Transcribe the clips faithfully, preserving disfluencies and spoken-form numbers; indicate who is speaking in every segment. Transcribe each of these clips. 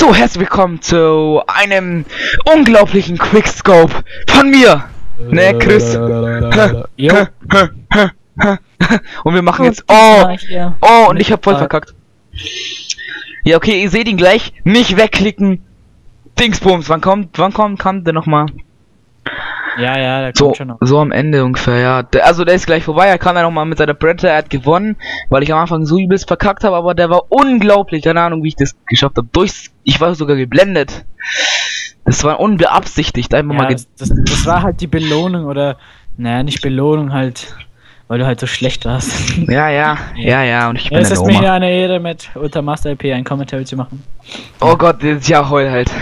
Speaker 1: So, herzlich willkommen zu einem unglaublichen Quickscope von mir, ne, Chris?
Speaker 2: Jo.
Speaker 1: Und wir machen jetzt, oh, oh, und ich hab voll verkackt. Ja, okay, ihr seht ihn gleich, nicht wegklicken. Dingsbums, wann kommt, wann kommt, kann der nochmal?
Speaker 2: Ja, ja, der kommt
Speaker 1: So,
Speaker 2: schon noch.
Speaker 1: so am Ende ungefähr, ja. Der, also der ist gleich vorbei, er kann ja nochmal mit seiner Bretter, er hat gewonnen, weil ich am Anfang so übelst verkackt habe, aber der war unglaublich, keine Ahnung, wie ich das geschafft habe. Durch, ich war sogar geblendet. Das war unbeabsichtigt, einfach
Speaker 2: Ja,
Speaker 1: mal ge
Speaker 2: das, das, das war halt die Belohnung oder, naja, nicht Belohnung halt, weil du halt so schlecht warst.
Speaker 1: Ja, ja, ja, ja, und ich bin
Speaker 2: Ja, es
Speaker 1: eine
Speaker 2: ist mir
Speaker 1: Oma.
Speaker 2: eine Ehre, mit Ultramaster L P ein Kommentar zu machen.
Speaker 1: Oh Gott, jetzt ja heul halt.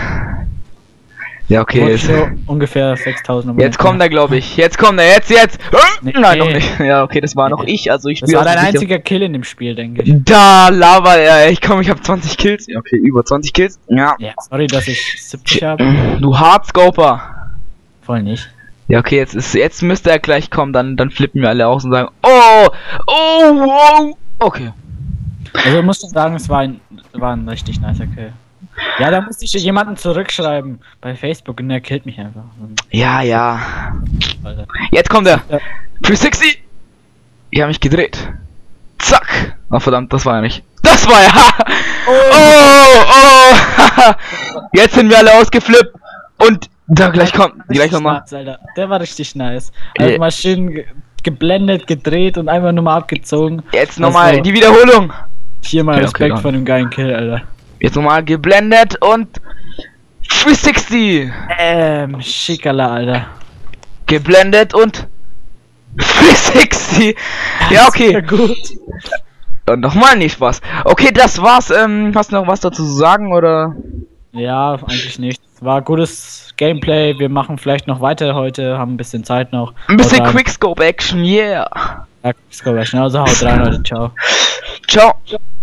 Speaker 1: Ja, okay,
Speaker 2: Und
Speaker 1: jetzt,
Speaker 2: so ungefähr sechstausend.
Speaker 1: jetzt kommt er, glaube ich. Jetzt kommt er, jetzt, jetzt.
Speaker 2: Nee.
Speaker 1: Nein, noch nicht. Ja, okay, das war noch ich, also ich
Speaker 2: Das
Speaker 1: spiele
Speaker 2: war
Speaker 1: auch
Speaker 2: dein
Speaker 1: sicher-
Speaker 2: einziger Kill in dem Spiel, denke ich.
Speaker 1: Da, Lava, ja, ich komm, ich hab zwanzig Kills. Ja, okay, über zwanzig Kills. Ja.
Speaker 2: Ja, sorry, dass ich siebzig habe.
Speaker 1: Du Hardscoper.
Speaker 2: Voll nicht.
Speaker 1: Ja, okay, jetzt ist, jetzt müsste er gleich kommen, dann, dann flippen wir alle aus und sagen, oh, oh, wow. Okay.
Speaker 2: Also ich muss schon sagen, es war ein, war ein richtig nicer Kill. Ja, da musste ich jemanden zurückschreiben bei Facebook und der killt mich einfach.
Speaker 1: Ja, ja.
Speaker 2: Alter.
Speaker 1: Jetzt kommt er.
Speaker 2: Ja.
Speaker 1: dreihundertsechzig. Ich hab mich gedreht. Zack. Oh, verdammt, das war ja nicht. Das war ja. Oh, oh. Jetzt sind wir alle ausgeflippt. Und da gleich kommt, gleich nochmal.
Speaker 2: Nice, Alter. Der war richtig nice. Also
Speaker 1: Äh.
Speaker 2: mal schön ge geblendet, gedreht und einfach nur mal abgezogen.
Speaker 1: Jetzt nochmal
Speaker 2: Also,
Speaker 1: die Wiederholung.
Speaker 2: Hier mal
Speaker 1: Okay,
Speaker 2: Respekt
Speaker 1: okay,
Speaker 2: von dem geilen Kill, Alter.
Speaker 1: Jetzt nochmal geblendet und dreihundertsechzig.
Speaker 2: Ähm, Schickala, Alter.
Speaker 1: Geblendet und dreihundertsechzig. Ja, okay.
Speaker 2: Ja, gut.
Speaker 1: Und nochmal nicht Spaß. Okay, das war's. Ähm, hast du noch was dazu zu sagen oder?
Speaker 2: Ja, eigentlich nicht. War gutes Gameplay. Wir machen vielleicht noch weiter heute, haben ein bisschen Zeit noch.
Speaker 1: Ein bisschen
Speaker 2: Haut rein.
Speaker 1: Quickscope Action, yeah.
Speaker 2: Ja, Quickscope, also haut rein, Leute. Ciao.
Speaker 1: Ciao.